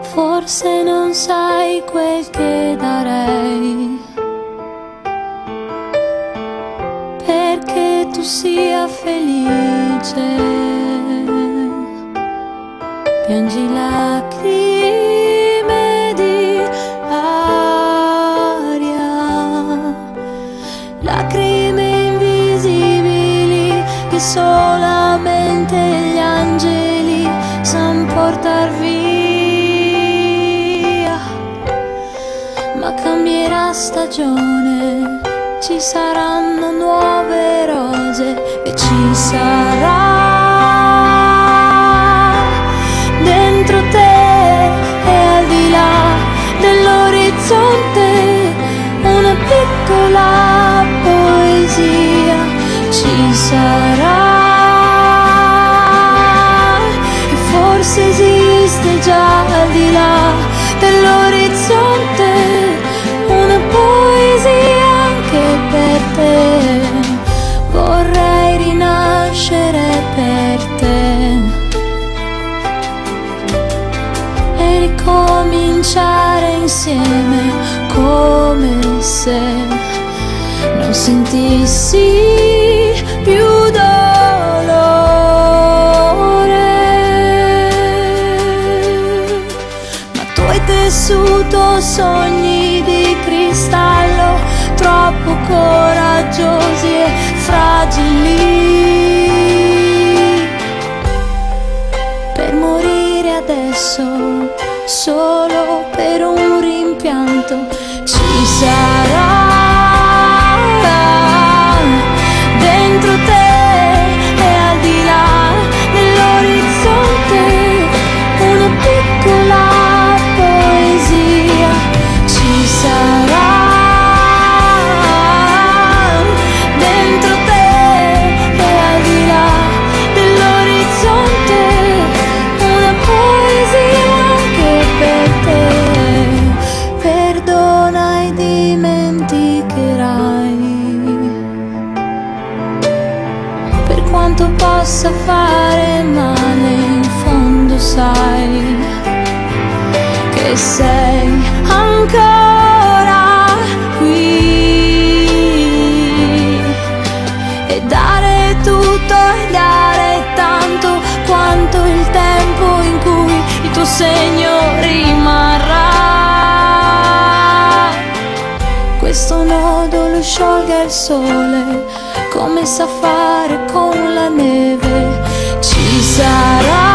Forse non sai quel che darei perché tu sia felice. Piangi lacrime di aria, lacrime invisibili che solamente gli angeli san portar via. Ma cambierà stagione, ci saranno nuove rose e ci sarà dentro te e al di là dell'orizzonte una piccola poesia. Ci sarà, e forse esiste già al di là dell'orizzonte una poesia anche per te. Vorrei rinascere per te e ricominciare insieme come se non sentissi più dolore. Ma tu hai tessuto sogni di cristallo, troppo coraggiosi e fragili per morire adesso solo per un rimpianto. Ci sarà dentro te e al di là dell'orizzonte una piccola poesia. Ci sarà dentro te e al di là dell'orizzonte una poesia anche per te. Perdona e dimenticherai, per quanto possa fare male, in fondo sai che sei ancora qui, e dare tutto e dare tanto quanto il tempo in cui il tuo segno rimarrà. Questo nodo lo sciolga il sole come sa fare con la neve. Ci sarà